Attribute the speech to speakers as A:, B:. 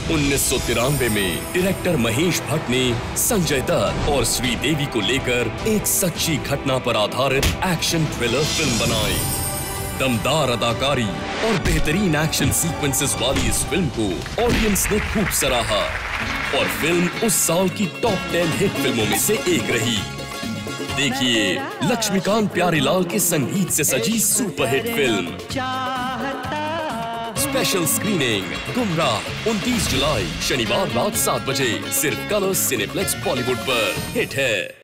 A: 1993 में डायरेक्टर महेश भट्ट ने संजय दत्त और श्रीदेवी को लेकर एक सच्ची घटना पर आधारित एक्शन थ्रिलर फिल्म बनाई। दमदार अदाकारी और बेहतरीन एक्शन सीक्वेंसेस वाली इस फिल्म को ऑडियंस ने खूब सराहा और फिल्म उस साल की टॉप 10 हिट फिल्मों में से एक रही। देखिए लक्ष्मीकांत प्यारेलाल के संगीत से सजी सुपरहिट फिल्म। स्पेशल स्क्रीनिंग गुमराह 29 जुलाई शनिवार रात 7 बजे सिर्फ कलर्स सिनेप्लेक्स बॉलीवुड पर। हिट है।